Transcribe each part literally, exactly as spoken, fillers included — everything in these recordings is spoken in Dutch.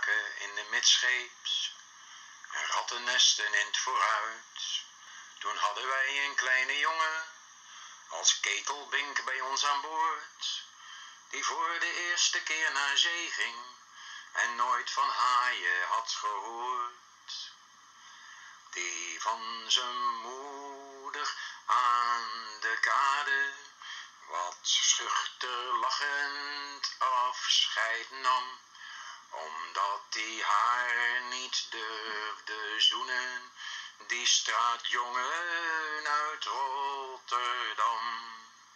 daken in de midscheeps en rattennesten in het vooruit. Toen hadden wij een kleine jongen als ketelbink bij ons aan boord, die voor de eerste keer naar zee ging en nooit van haaien had gehoord. Die van zijn moeder aan de kade wat schuchter lachend afscheid nam, omdat hij haar niet durfde zoenen, die straatjongen uit Rotterdam.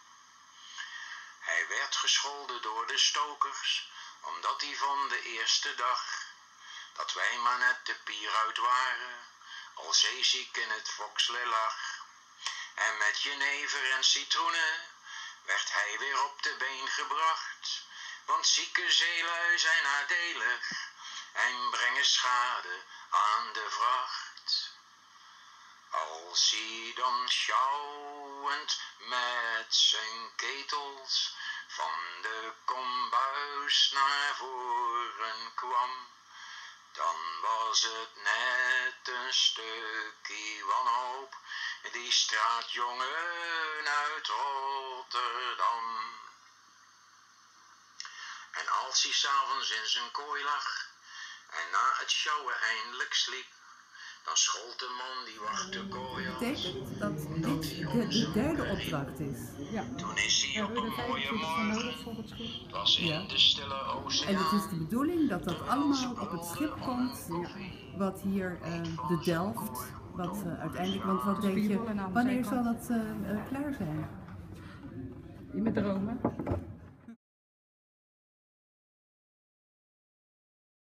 Hij werd gescholden door de stokers, omdat hij van de eerste dag dat wij maar net de pier uit waren, al zeeziek in het Foxley lag. En met jenever en citroenen werd hij weer op de been gebracht, want zieke zeelui zijn nadelig en brengen schade aan de vracht. Als hij dan sjouwend met zijn ketels van de kombuis naar voren kwam, dan was het net een stukje wanhoop, die straatjongen uit Rotterdam. En als hij s'avonds in zijn kooi lag en na het sjouwen eindelijk sliep, dan schold de man die wacht de kooi af. Dat betekent dat dit de, de derde opdracht is. Ja. Toen is hij op een mooie morgen, het was in Ja. de stille oceaan. En het is de bedoeling dat dat allemaal op het schip komt, wat hier uh, de Delft, wat uh, uiteindelijk, want wat denk je, wanneer zal dat uh, uh, klaar zijn? Met Rome.